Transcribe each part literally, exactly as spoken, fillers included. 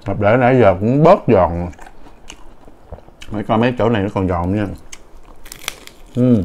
Mập để nãy giờ cũng bớt giòn. Mấy coi mấy chỗ này nó còn giòn nha. Uhm.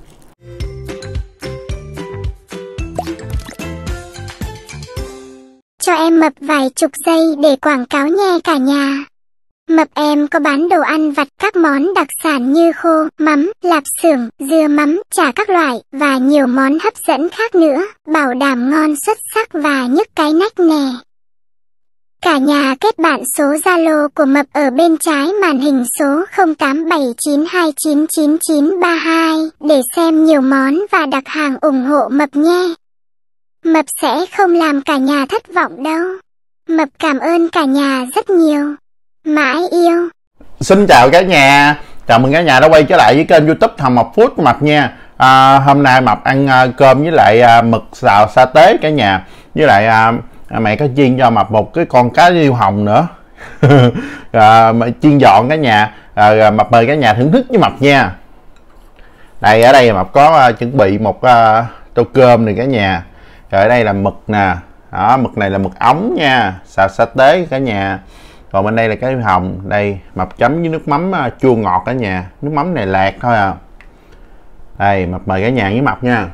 Cho em Mập vài chục giây để quảng cáo nha cả nhà. Mập em có bán đồ ăn vặt các món đặc sản như khô, mắm, lạp xưởng, dưa mắm, chả các loại và nhiều món hấp dẫn khác nữa, bảo đảm ngon xuất sắc và nhức cái nách nè. Cả nhà kết bạn số Zalo của Mập ở bên trái màn hình số không tám bảy chín hai chín chín chín ba hai để xem nhiều món và đặt hàng ủng hộ Mập nhé. Mập sẽ không làm cả nhà thất vọng đâu. Mập cảm ơn cả nhà rất nhiều. Mãi yêu. Xin chào cả nhà. Chào mừng cả nhà đã quay trở lại với kênh YouTube Hầm Mập Food của Mập nha. à, Hôm nay Mập ăn à, cơm với lại à, mực xào sa tế cả nhà. Với lại à, mẹ có chiên cho Mập một cái con cá riêu hồng nữa. à, chiên giòn cả nhà. à, Mập mời cả nhà thưởng thức với Mập nha. Đây, ở đây Mập có à, chuẩn bị một à, tô cơm này cả nhà. Rồi ở đây là mực nè. Đó, mực này là mực ống nha, xào sa tế cả nhà. Còn bên đây là cái hồng. Đây Mập chấm với nước mắm uh, chua ngọt cả nhà. Nước mắm này lạc thôi à. Đây Mập mời cả nhà với Mập nha.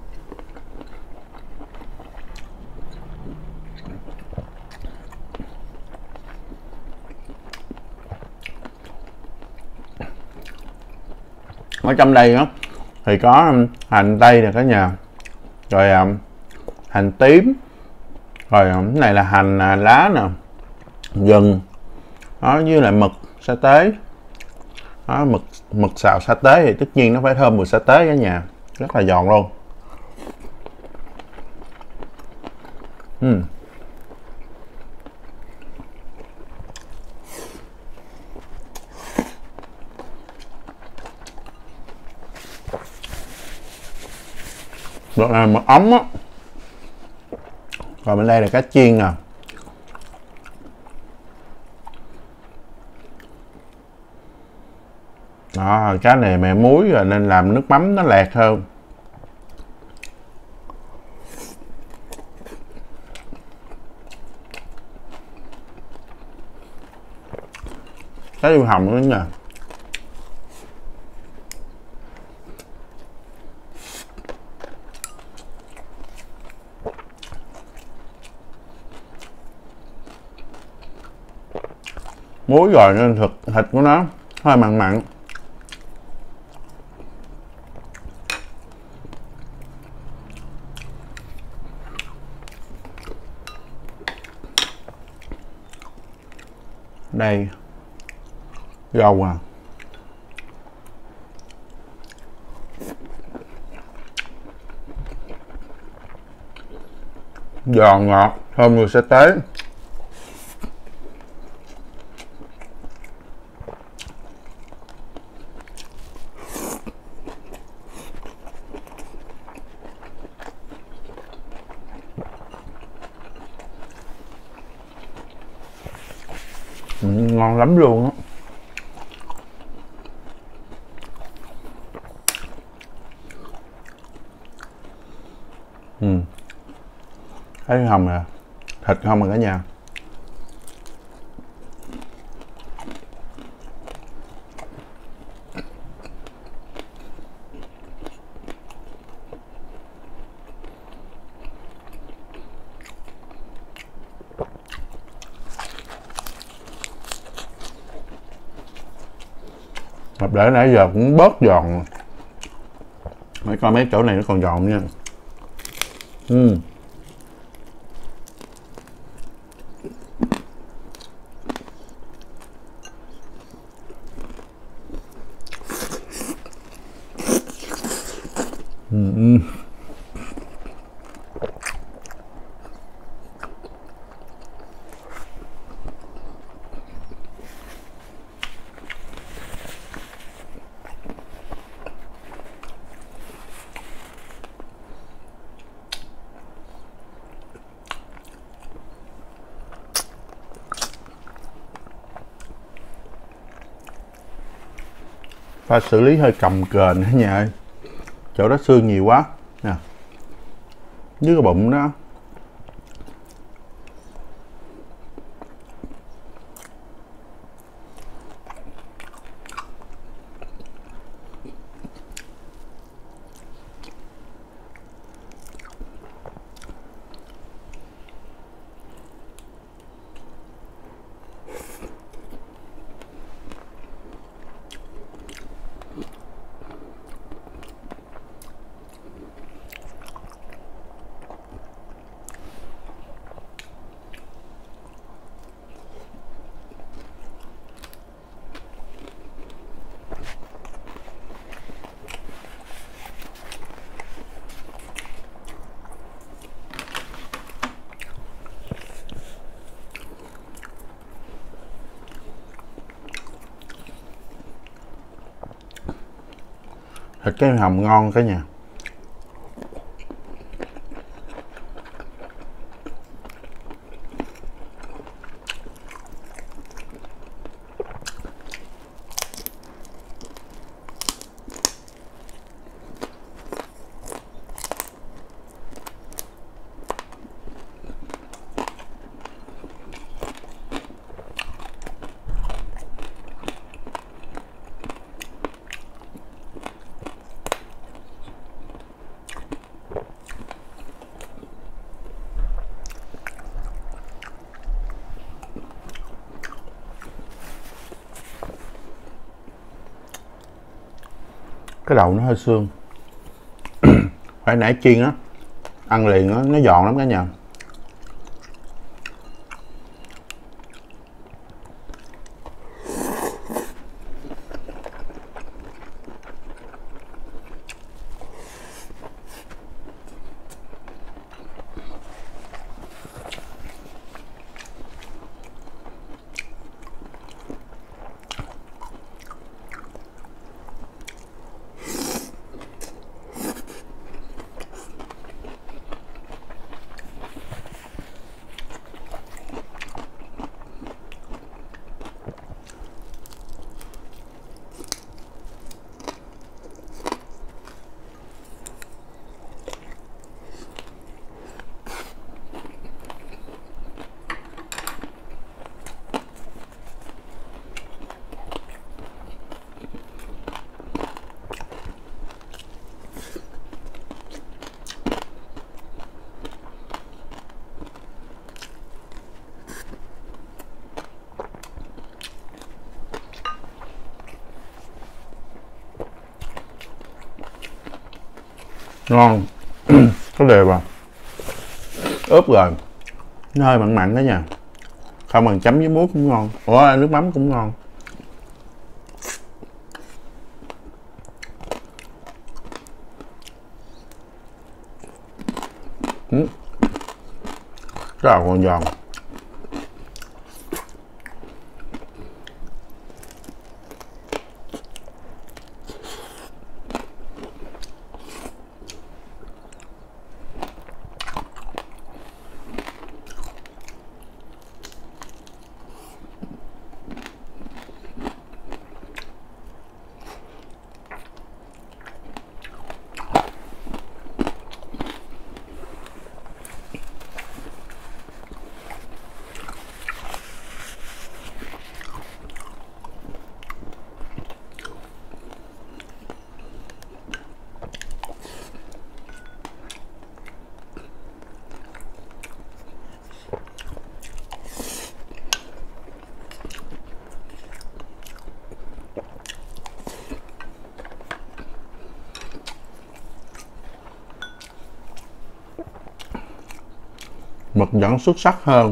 Ở trong đây đó thì có um, hành tây nè cả nhà. Rồi um, hành tím. Rồi um, cái này là hành uh, lá nè, gừng đó, với lại mực sa tế đó. Mực mực xào sa tế thì tất nhiên nó phải thơm mùi sa tế cả nhà, rất là giòn luôn. uhm. Đó là mực ống á. Còn bên đây là cá chiên nè. Đó, cá này mẹ muối rồi nên làm nước mắm nó lẹt hơn. Cá riêu hồng nữa nha. Muối rồi nên thịt thịt của nó hơi mặn mặn. Đây rau à, giòn ngọt thơm mùi sa tế. Ừ, ngon lắm luôn á. Ừ. Thấy hồng nè, thịt không rồi cả nhà. Mập để nãy giờ cũng bớt giòn. Mấy coi mấy chỗ này nó còn giòn nha. Ừ. Ừ. Phải xử lý hơi cầm kềnh cả nhà ơi. Chỗ đó xương nhiều quá nè, dưới cái bụng đó. Thịt cái hồng ngon cả nhà. Cái đầu nó hơi xương. Phải nãy chiên á, ăn liền á, nó giòn lắm cả nhà. Ngon. Có đều à, ướp rồi nó hơi mặn mặn đó nha, không bằng chấm với muối cũng ngon. Ủa, nước mắm cũng ngon. Ừ. Rất là còn giòn. Mực vẫn xuất sắc hơn.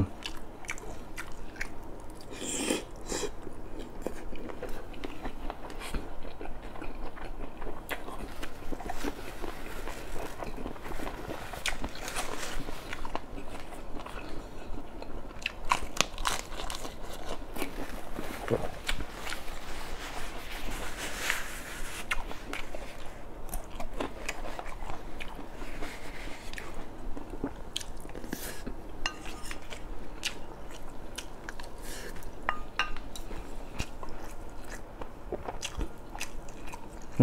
Ừ.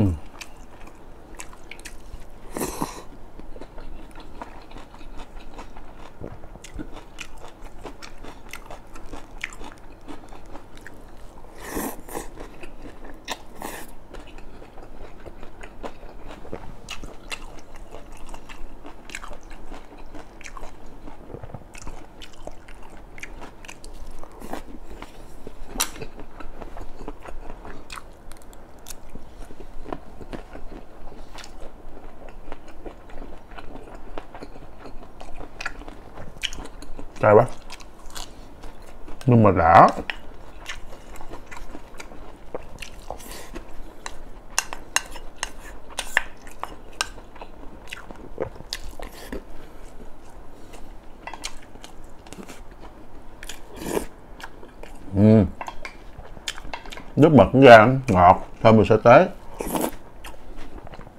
Cay quá nhưng mà đã. Ừ. Nước mật ra ngọt thơm mùi sa tế.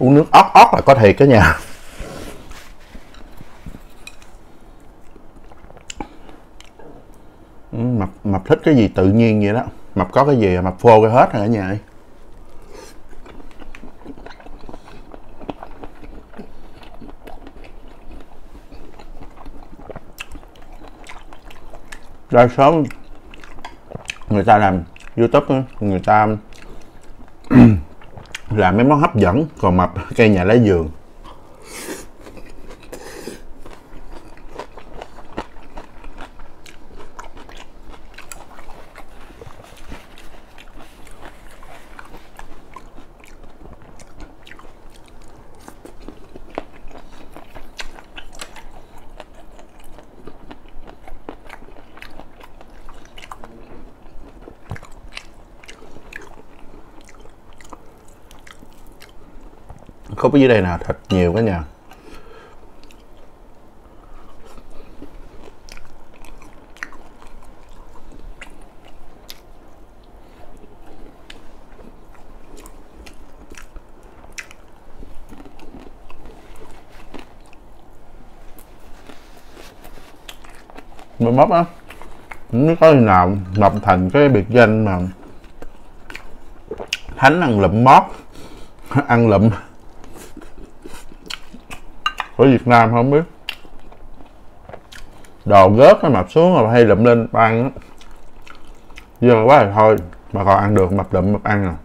Uống nước ót ót là có thiệt cả nhà. Mập, mập thích cái gì tự nhiên vậy đó. Mập có cái gì mập phô cái hết rồi cả nhà ơi. Đa số người ta làm YouTube, người ta làm mấy món hấp dẫn, còn mập cây nhà lá vườn. Khúc ở dưới đây nè, thịt nhiều cả nhà. Mới móc á, không biết có khi nào lập thành cái biệt danh mà Thánh ăn lụm mót, ăn lụm của Việt Nam không biết. Đồ gớt nó mập xuống rồi hay lụm lên ăn á, dơ quá rồi thôi, mà còn ăn được mập lụm mập ăn à.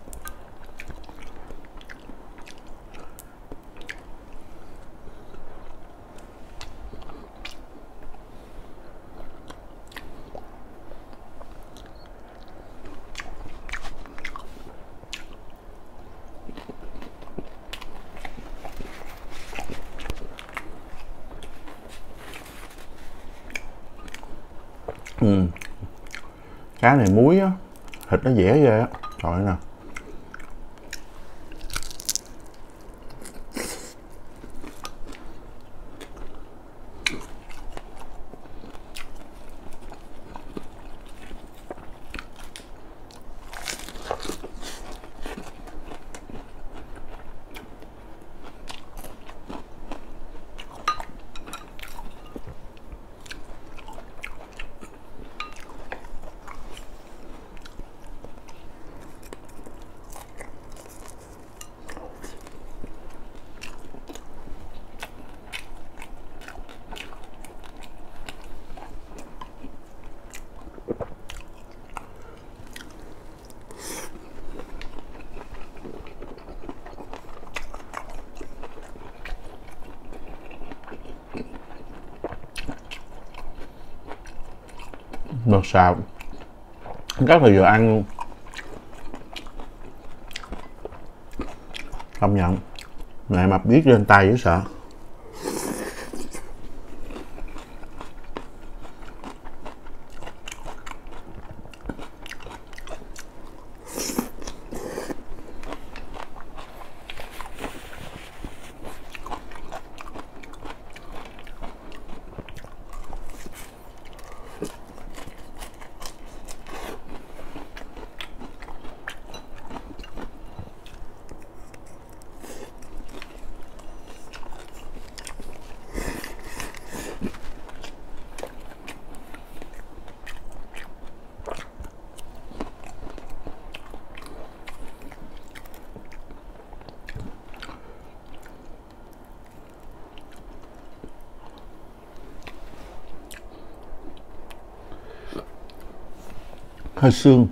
Ừ. Cá này muối á, thịt nó dẻ ghê á, trời ơi nè. Bột xào rất là vừa ăn luôn, công nhận mẹ mập biết lên tay dữ sợ. Hơi xương.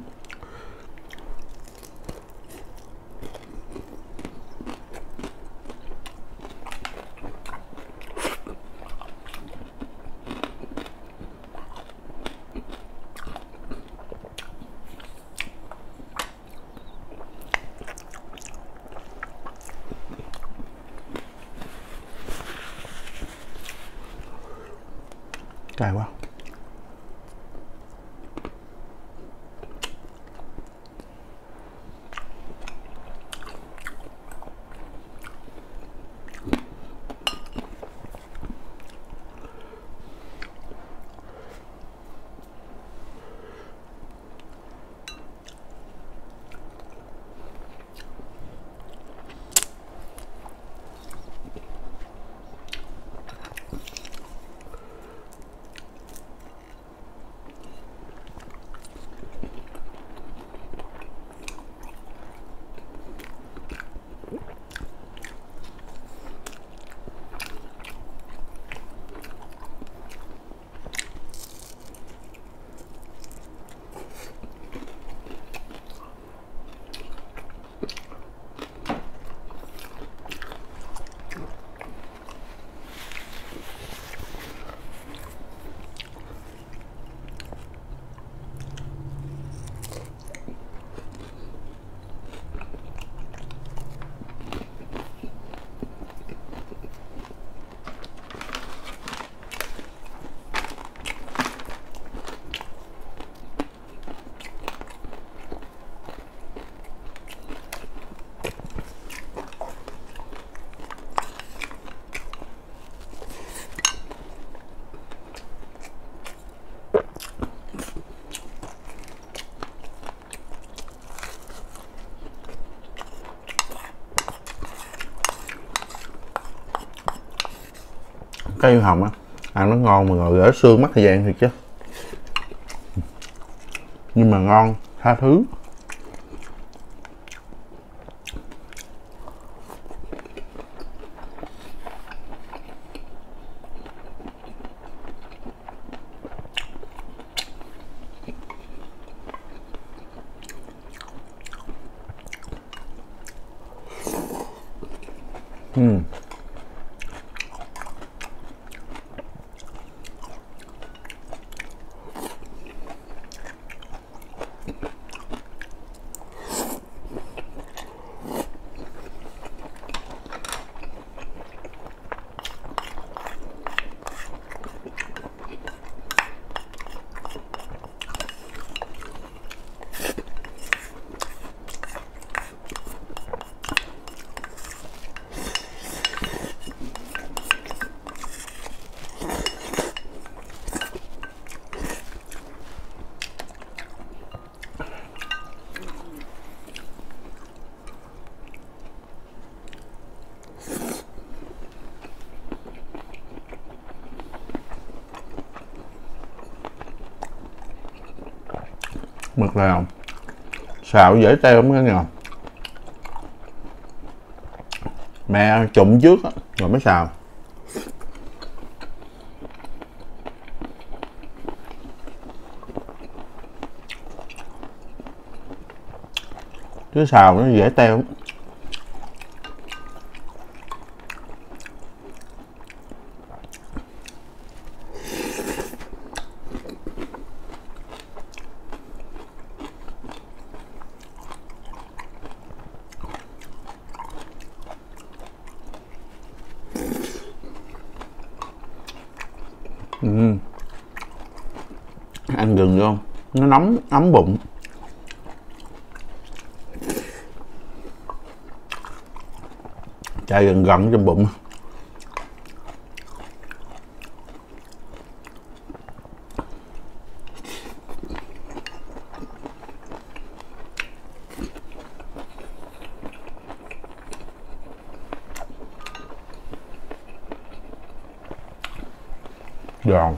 Cay quá. Cây hồng á ăn nó ngon mà ngồi gỡ xương mất thời gian thiệt chứ, nhưng mà ngon tha thứ. Ừ. Mực là xào dễ teo lắm nghe, mẹ trụng trước rồi mới xào. Chứ xào nó dễ teo. Ừ. Ăn gừng không? Nó nóng, ấm bụng. Chai gừng gặn trong bụng. Giòn.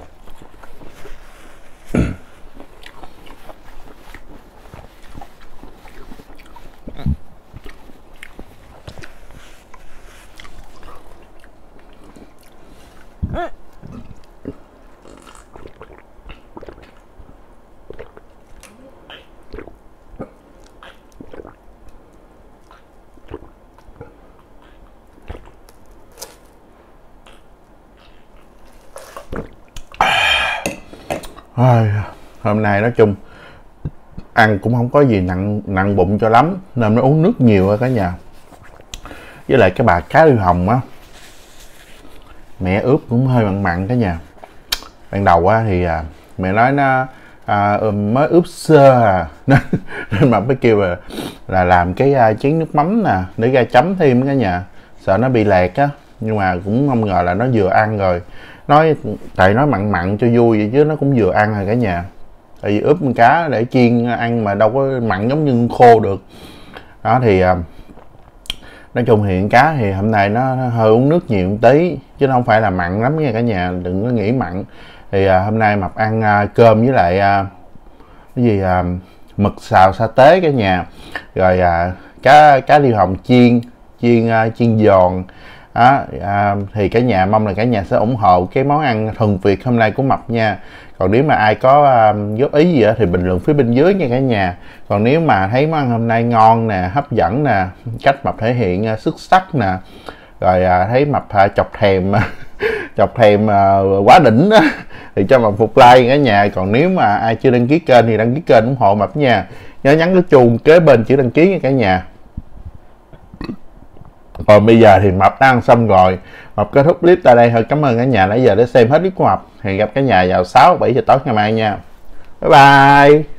Hôm nay nói chung ăn cũng không có gì nặng nặng bụng cho lắm nên nó uống nước nhiều thôi cả nhà. Với lại cái bà cá riêu hồng á, mẹ ướp cũng hơi mặn mặn cả nhà. Ban đầu á thì à, mẹ nói nó à, mới ướp sơ à nên mà mới kêu là, là làm cái à, chén nước mắm nè để ra chấm thêm cả nhà, sợ nó bị lẹt á, nhưng mà cũng không ngờ là nó vừa ăn rồi. Nói tại nói mặn mặn cho vui vậy chứ nó cũng vừa ăn rồi cả nhà. Tại vì ướp con cá để chiên ăn mà đâu có mặn giống như khô được. Đó thì à, nói chung thì con cá thì hôm nay nó, nó hơi uống nước nhiều một tí chứ nó không phải là mặn lắm nha cả nhà, đừng có nghĩ mặn. Thì à, hôm nay Mập ăn à, cơm với lại à, cái gì à, mực xào sa tế cả nhà, rồi à, cá cá riêu hồng chiên chiên à, chiên giòn. Đó, à, thì cả nhà mong là cả nhà sẽ ủng hộ cái món ăn thuần Việt hôm nay của Mập nha. Còn nếu mà ai có um, góp ý gì đó, thì bình luận phía bên dưới nha cả nhà. Còn nếu mà thấy món ăn hôm nay ngon nè, hấp dẫn nè, cách Mập thể hiện uh, xuất sắc nè, rồi uh, thấy Mập uh, chọc thèm chọc thèm uh, quá đỉnh đó, thì cho Mập một like cả nhà. Còn nếu mà ai chưa đăng ký kênh thì đăng ký kênh ủng hộ Mập nha. Nhớ nhấn cái chuông kế bên chữ đăng ký nha cả nhà. Còn bây giờ thì Mập đã ăn xong rồi, Mập kết thúc clip tại đây thôi. Cảm ơn cả nhà nãy giờ đã xem hết clip của Mập. Hẹn gặp cả nhà vào sáu bảy giờ tối ngày mai nha. Bye bye.